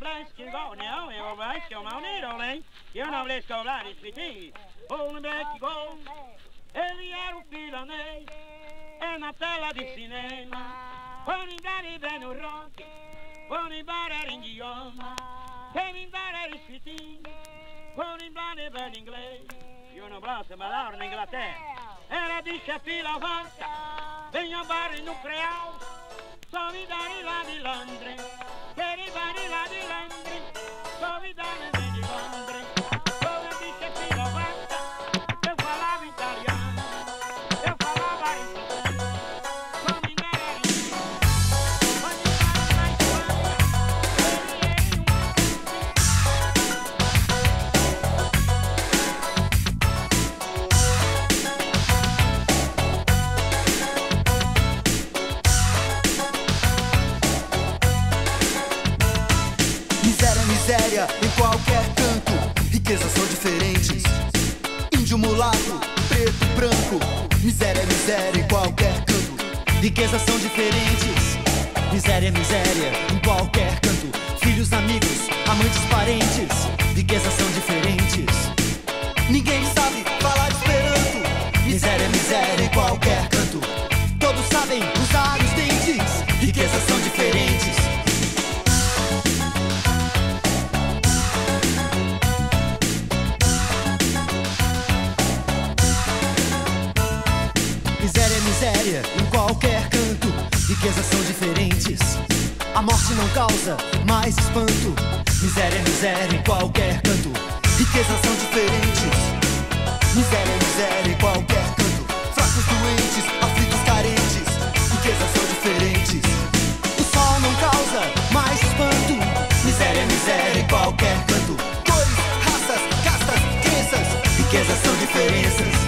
fläsk igår, ja, jag verkar om ni darling. Jag har blivit skavlad i sviting. Håll back igår. Eller och fylla nej. En att alla de sinema. Hör ni där i den och rak. Hör ni bara ringi om. Kevin bara i sviting. Hör ni bland i värld inglés. Io non blase ballar in Inghilterra. Era di fila avanti. Vengo a barri nucleare. Solidari là di Londra. Per i vari là di Londra. Solidari di Londra. Come dice fila avanti. Io parlavo italiano. Io parlavo italiano. Come andare in giro. Ogni volta mai Miséria em qualquer canto, riquezas são diferentes. Índio, mulato, preto, branco. Miséria é miséria em qualquer canto, riquezas são diferentes. Miséria é miséria em qualquer canto. Filhos, amigos, amantes, parentes. Riquezas são diferentes. Ninguém sabe falar esperanto. Miséria é miséria em qualquer canto. Todos sabem usar os dentes. Riquezas são diferentes. Miséria é miséria em qualquer canto. Riquezas são diferentes. A morte não causa mais espanto. Miséria é miséria em qualquer canto. Riquezas são diferentes. Miséria é miséria em qualquer canto. Fracos, doentes, aflitos, carentes. Riquezas são diferentes. O sol não causa mais espanto. Miséria é miséria em qualquer canto. Cores, raças, castas, crenças. Riquezas são diferenças.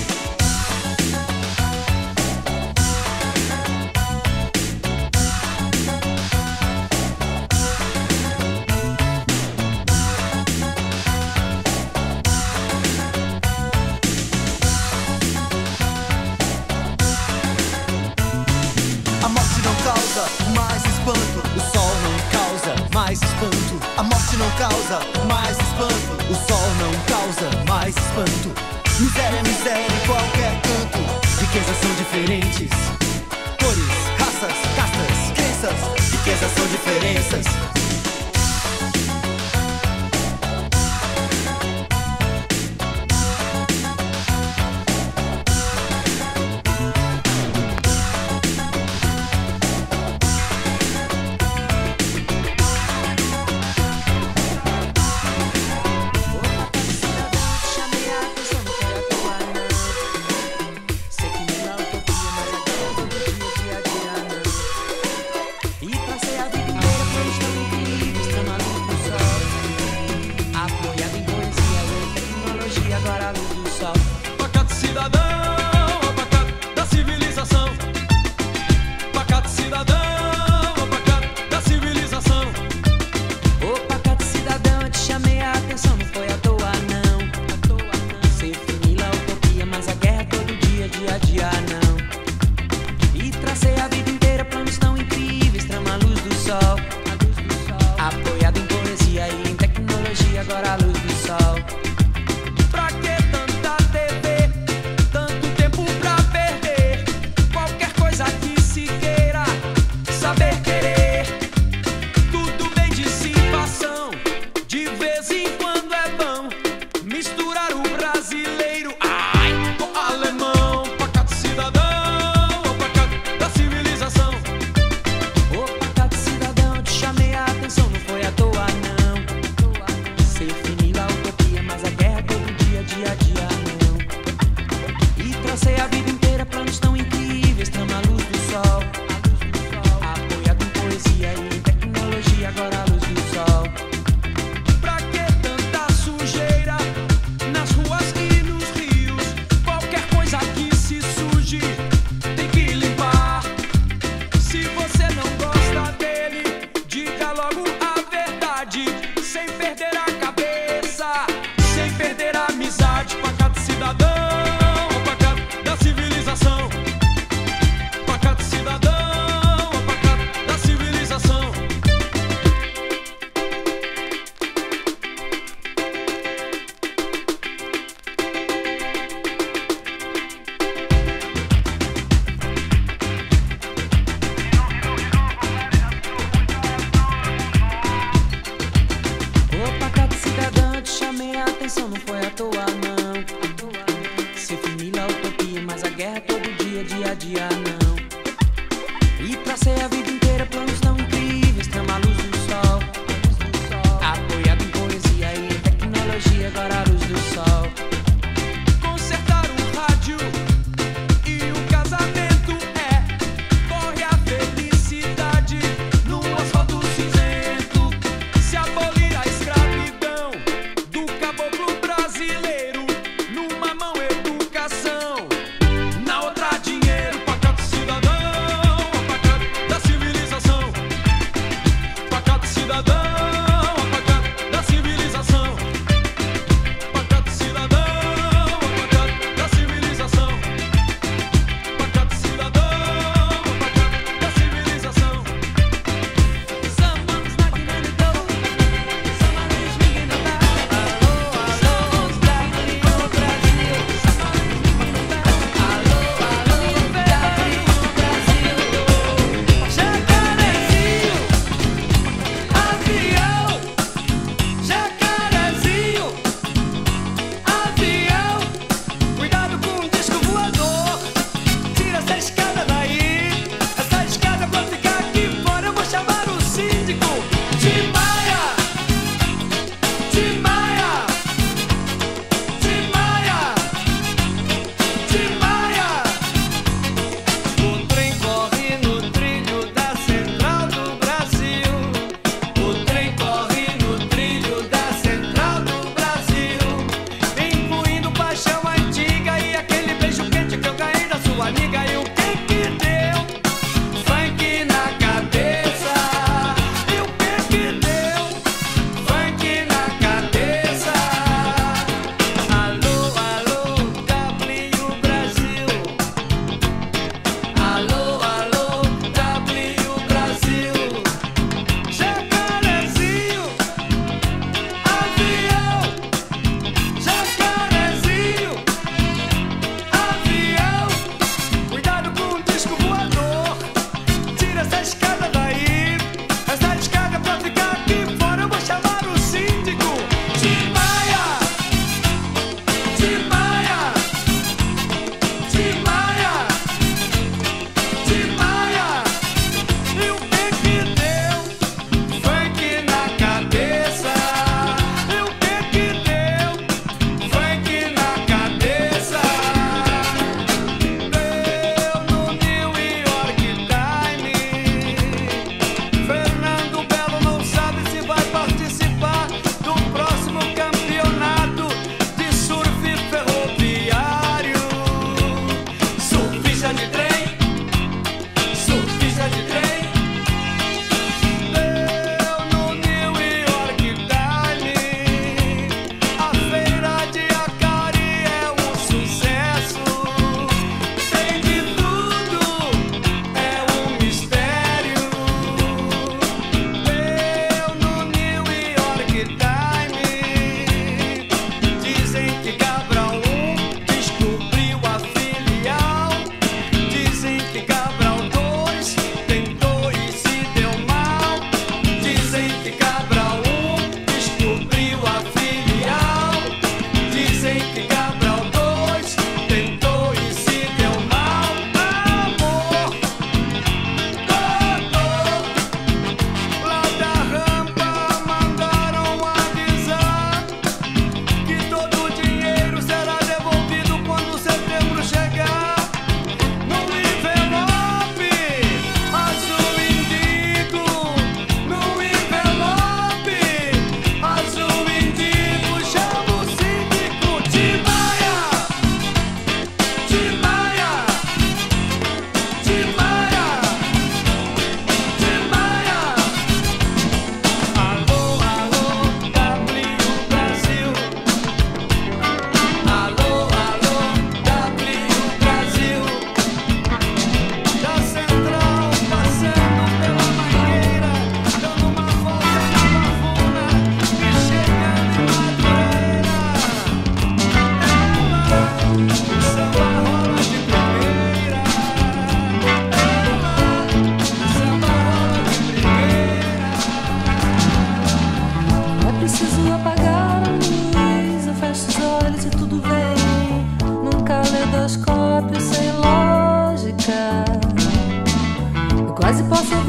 Mais espanto, o sol não causa mais espanto. A morte não causa mais espanto. O sol não causa mais espanto. Miséria é miséria em qualquer canto. Riquezas são diferentes. Cores, raças, castas, crenças. Riquezas são diferenças. E pra ser a vida inteira, toa não. Ser finila a utopia, mas a guerra todo dia, dia a dia não. E pra ser a vida inteira planos tão incríveis, trama a luz do sol, apoiado em poesia e em tecnologia, agora a luz do sol. Consertar um rádio e um casamento corre a felicidade no asfalto cinzento. Se abolir a escravidão do caboclo brasileiro,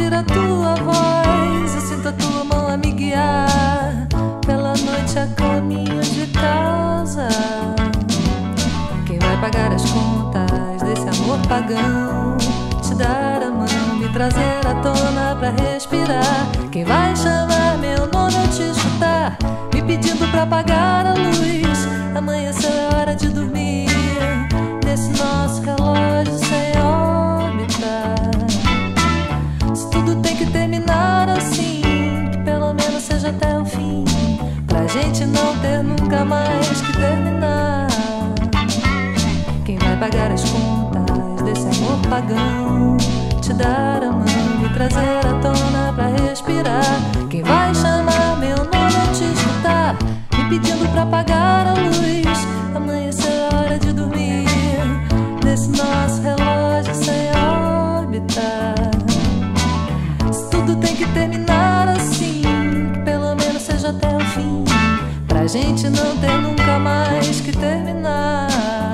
ouvir a tua voz, eu sinto a tua mão a me guiar pela noite a caminho de casa. Quem vai pagar as contas desse amor pagão? Te dar a mão, me trazer à tona pra respirar. Quem vai chamar meu nome ao te escutar, me pedindo pra apagar a luz? Amanheceu, é hora de dormir nesse nosso relógio sem órbita. Se tudo tem que terminar assim, que pelo menos seja até o fim, pra gente não ter nunca mais que terminar. Quem vai pagar as contas desse amor pagão? Te dar a mão, me trazer à tona pra respirar. Quem vai chamar meu nome ao te escutar, me pedindo pra apagar a luz? Amanheceu, é hora de dormir nesse nosso relógio sem órbita. Se tudo tem que terminar assim, que pelo menos seja até o fim, pra gente não ter nunca mais que terminar.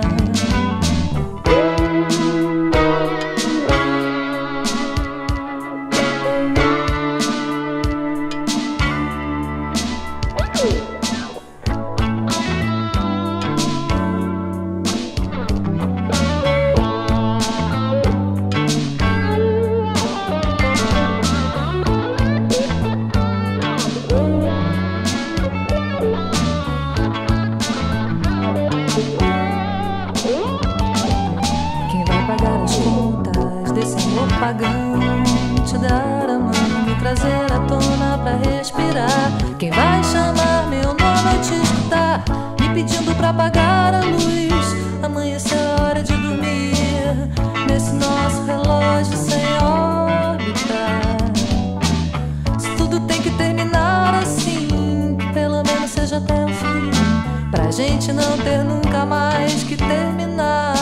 Te dar a mão, me trazer à tona pra respirar. Quem vai chamar meu nome ao te escutar, me pedindo pra apagar a luz? Amanheceu, é hora de dormir nesse nosso relógio sem órbita. Se tudo tem que terminar assim, que pelo menos seja até o fim, pra gente não ter nunca mais que terminar.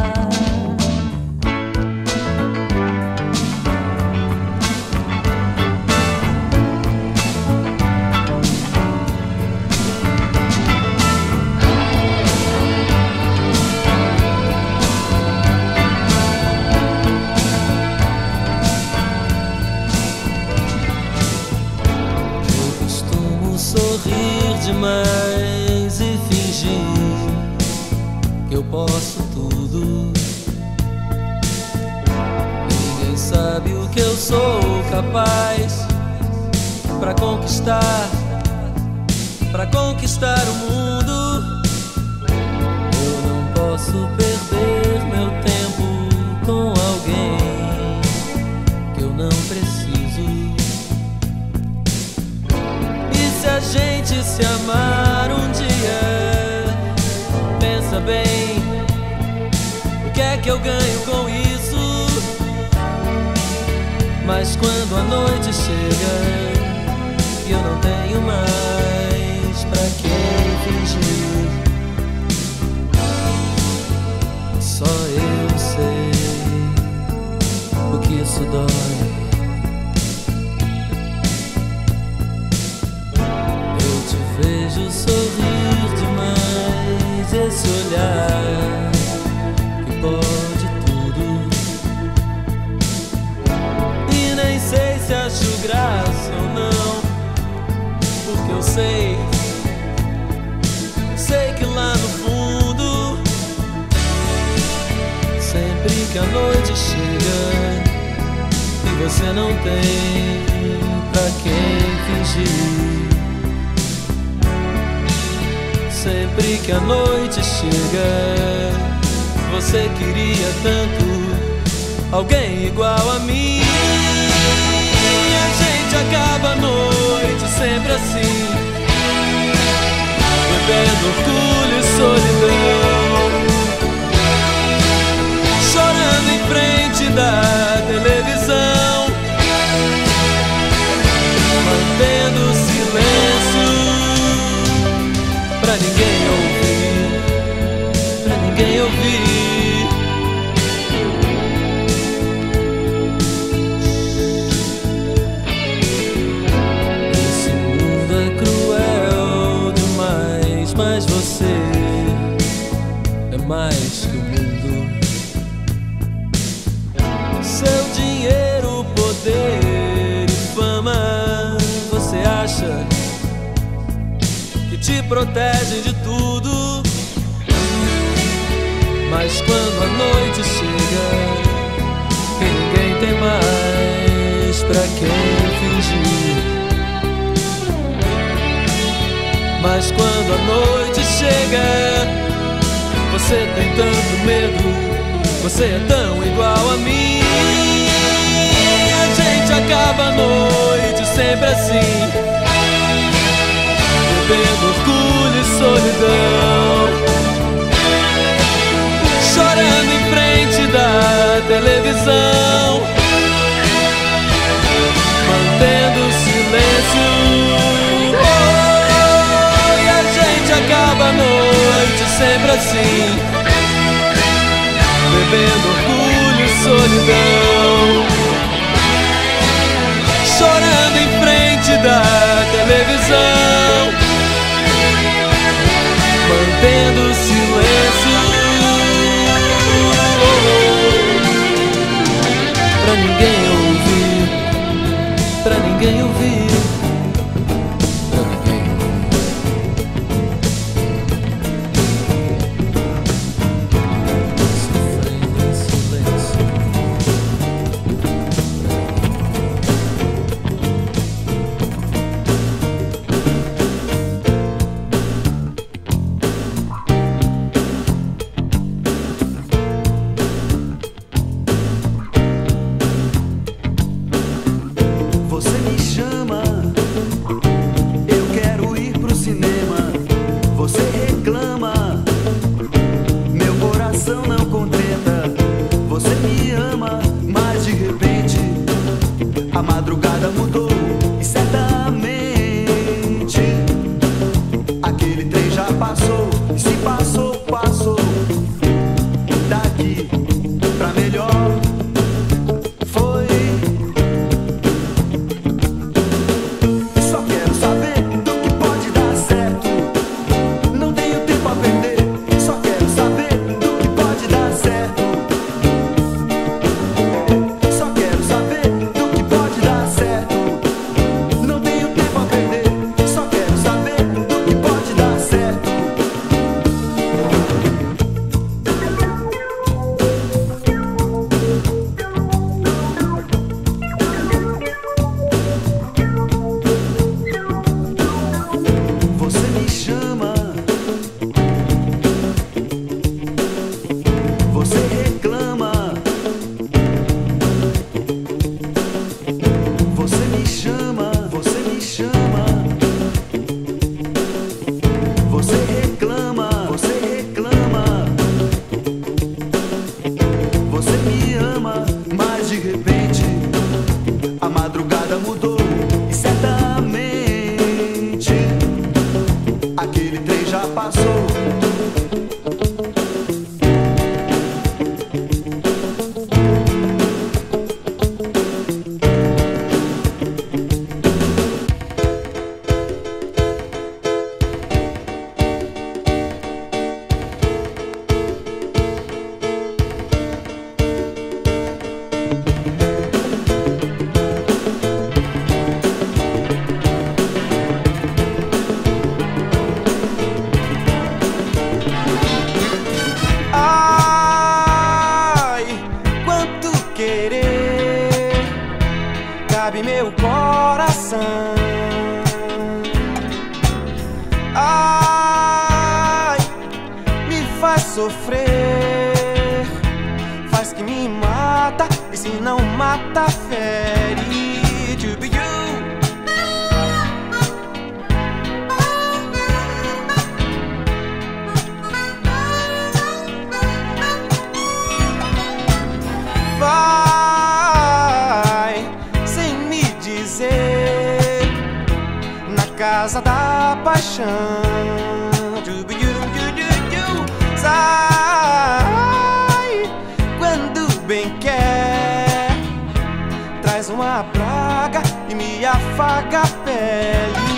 Demais e fingir que eu posso tudo. Ninguém sabe o que eu sou capaz pra conquistar o mundo. Eu não posso perder meu tempo com alguém que eu não preciso. Se a gente se amar um dia, pensa bem, o que é que eu ganho com isso? Mas quando a noite chega e eu não tenho mais pra quem fingir, só eu sei o que isso dói. Vejo sorrir demais, esse olhar que pode tudo. E nem sei se acho graça ou não, porque eu sei que lá no fundo, sempre que a noite chega e você não tem pra quem fingir, sempre que a noite chega, você queria tanto alguém igual a mim. A gente acaba a noite sempre assim, bebendo orgulho e solidão, chorando em frente da televisão, mantendo silêncio pra ninguém ouvir, pra ninguém ouvir. Esse mundo é cruel demais, mas você te protegem de tudo. Mas quando a noite chega e ninguém tem mais pra quem fingir, mas quando a noite chega, você tem tanto medo, você é tão igual a mim. A gente acaba a noite sempre assim, bebendo orgulho e solidão, chorando em frente da televisão, mantendo silêncio. Oh, e a gente acaba a noite sempre assim, bebendo orgulho e solidão, chorando em frente da televisão, mantendo silêncio. Pra ninguém ouvir, pra ninguém ouvir, pra ninguém ouvir. Sofrendo em silêncio. Você me chama, eu quero ir pro cinema. Você reclama, meu coração não contenta. Você me ama, mas de repente a madrugada mudou e certamente aquele trem já passou. E se passou, passou. Daqui pra melhor foi. Só quero saber do que pode dar certo. Não tenho tempo a perder. Só quero saber do que pode dar certo. Só quero saber do que pode dar certo. Não tenho tempo a perder. Só quero saber do que pode dar certo. Você me chama, você reclama. Você me chama, você me chama. Você reclama, você reclama. Você me ama, mas de repente a madrugada mudou e certamente aquele trem já passou. Ai, quanto querer cabe meu coração. Ai, me faz sofrer, faz que me mata, e se não mata, fere. To be you. Vai sem me dizer, na casa da paixão. Sai quando bem quer, traz uma praga e me afaga a pele.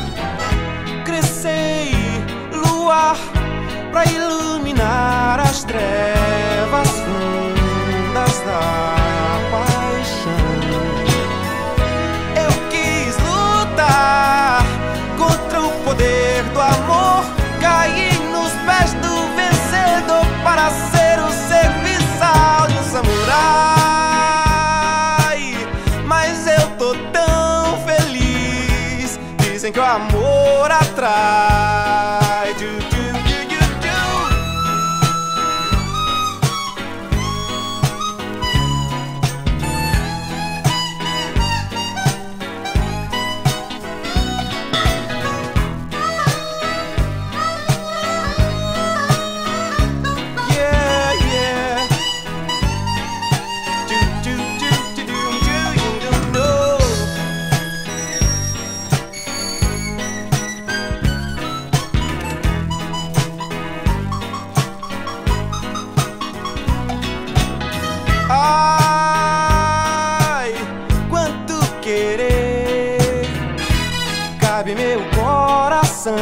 Crescei luar pra iluminar as Ai, quanto querer cabe meu coração.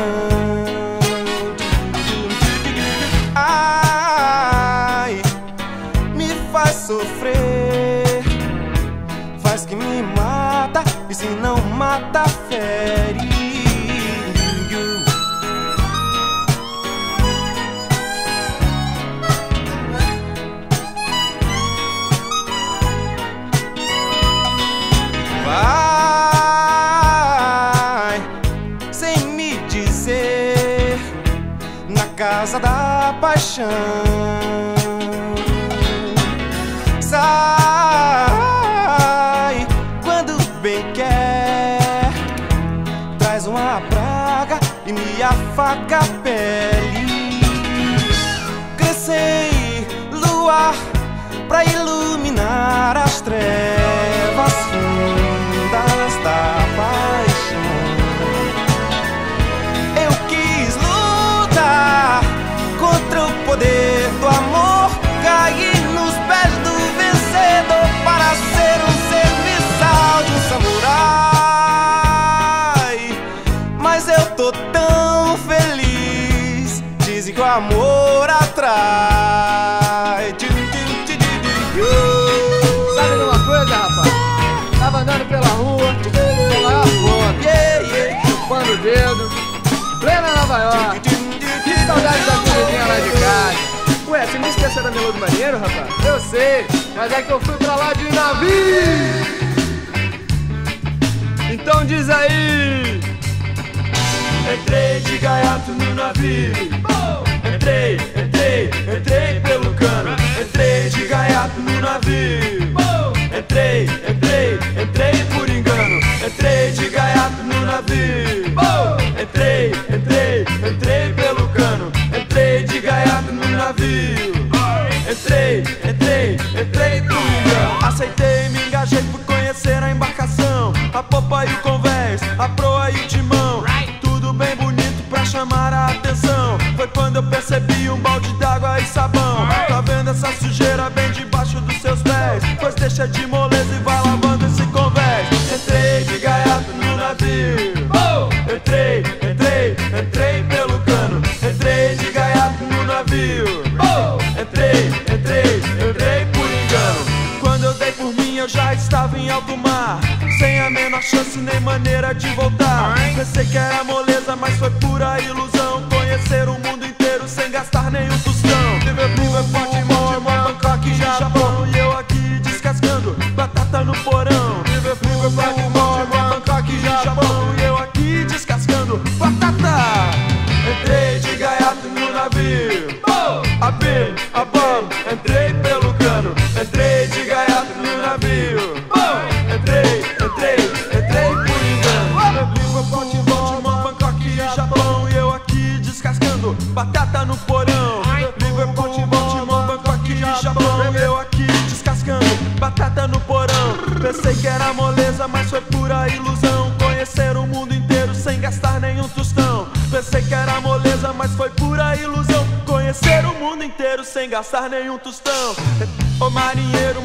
Ai, me faz sofrer, faz que me mata, e se não mata, fere. Vai, sem me dizer, na casa da paixão. Sai quando bem quer, traz uma praga e me afaga a pele. Crescei luar pra iluminar as trevas fundas da paixão. Eu quis lutar contra o poder do amor, cair nos pés do vencedor para ser um serviçal de um samurai. Mas eu tô tão feliz, dizem que o amor atrai. Sabe de uma coisa, rapaz? Tava andando pela rua, com maior fome, chupando o dedo, plena Nova York. Que saudade da comidinha lá de casa. Ué, você me esqueceu da Melô do Marinheiro, rapaz? Eu sei, mas é que eu fui pra lá de navio. Então diz aí. Entrei de gaiato no navio. Entrei pelo cano. Entrei de gaiato no navio. Entrei por engano. Entrei de gaiato no navio. Entrei pelo cano. Entrei de gaiato no navio. Entrei por engano. Aceitei, me engajei, fui conhecer a embarcação, a popa e o convés, a proa e o timão. Tudo bem bonito pra chamar a atenção. Foi quando eu percebi um balde d'água e sabão. Tá vendo essa sujeira bem debaixo dos seus pés? Pois deixa de moleza e vai lavando esse convés. Entrei de gaiato no navio. Entrei pelo cano. Entrei de gaiato no navio. Entrei por engano. Quando eu dei por mim eu já estava em alto mar, sem a menor chance nem maneira de voltar. Pensei que era moleza, mas foi pura ilusão. Conhecer o mundo inteiro sem gastar nenhum tostão. Liverpool é forte, Bangkok, Japão, e eu aqui descascando batata no porão. Liverpool é forte, Bangkok, Japão, e eu aqui descascando batata. Entrei de gaiato no navio. A bom, entrei pelo cano. Entrei de gaiato no navio. Entrei por engano. Liverpool, Baltimore, Bangkok e Japão, e eu aqui descascando batata no porão. Liverpool, Baltimore, Bangkok e Japão, e eu aqui descascando batata no porão. Pensei que era moleza, mas foi pura ilusão. Conhecer o mundo inteiro sem gastar nenhum tostão. Pensei que era moleza, mas foi pura ilusão. Conhecer o mundo inteiro sem gastar nenhum tostão. Ô marinheiro,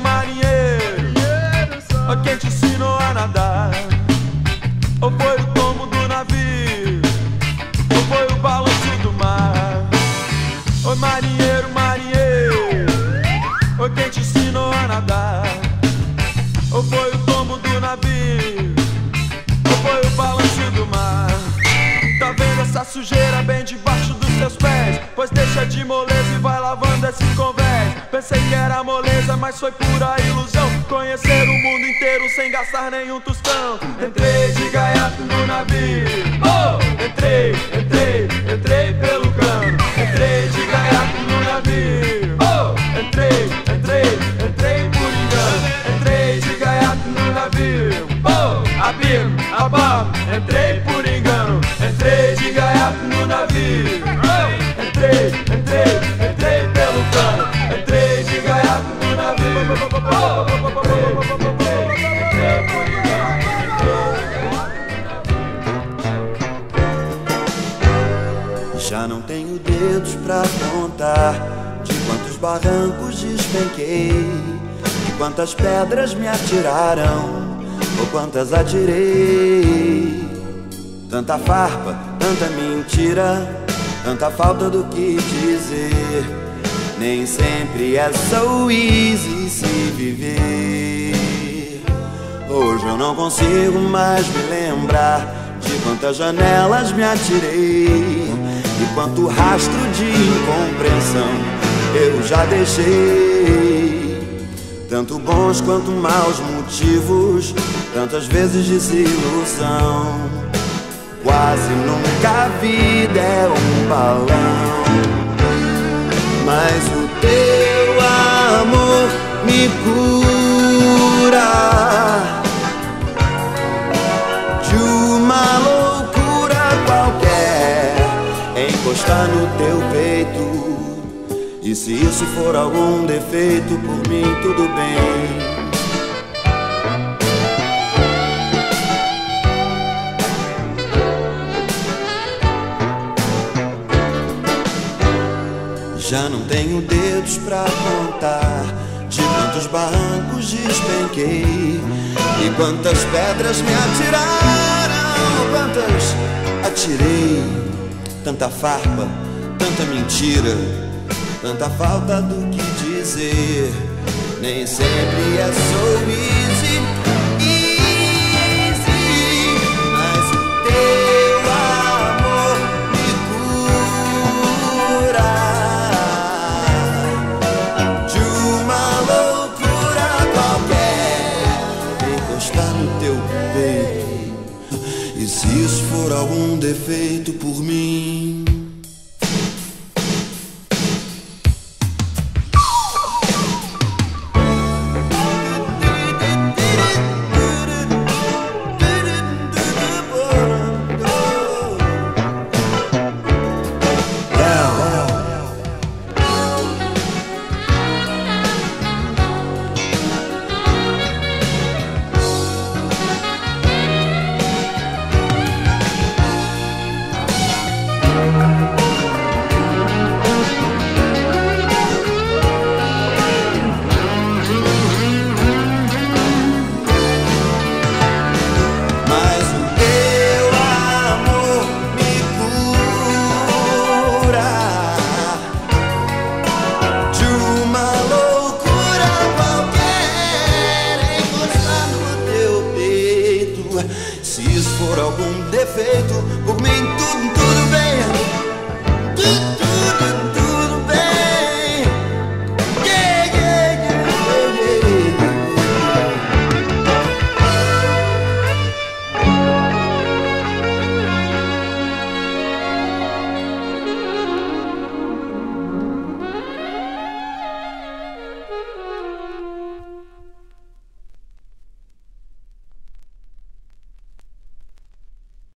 ó quem te ensinou a nadar? Ou foi o tomo do navio? Ou foi o balanço do mar? Ô marinheiro, ó quem te ensinou a nadar? Ou foi o tomo do navio? Ou foi o balanço do mar? Tá vendo essa sujeira bem debaixo dos seus pés? Pois deixa de moleza e vai lavando esse convés. Pensei que era moleza, mas foi pura ilusão. Conhecer o mundo inteiro sem gastar nenhum tostão. Entrei de gaiato no navio. Entrei pelo cano, entrei de gaiato no navio. Entrei por engano, entrei de gaiato no navio. Abim, abam, entrei por engano, entrei de gaiato no navio. Entrei pelo cano, entrei de gaiato no navio. Já não tenho dedos pra contar de quantos barrancos despenquei, de quantas pedras me atiraram ou quantas atirei. Tanta farpa, tanta mentira, tanta falta do que dizer. Nem sempre é so easy se viver. Hoje eu não consigo mais me lembrar de quantas janelas me atirei e quanto rastro de incompreensão eu já deixei. Tanto bons quanto maus motivos, tantas vezes desilusão. Quase nunca a vida é um balão. Mas o teu amor me cura de uma loucura qualquer, encostar no teu peito. E se isso for algum defeito, por mim tudo bem. Já não tenho dedos pra contar de quantos barrancos despenquei e quantas pedras me atiraram, quantas atirei. Tanta farpa, tanta mentira, tanta falta do que dizer. Nem sempre é so easy, mas o teu amor me cura de uma loucura qualquer, encostar no teu peito. E se isso for algum defeito, por mim defeito, por mim tudo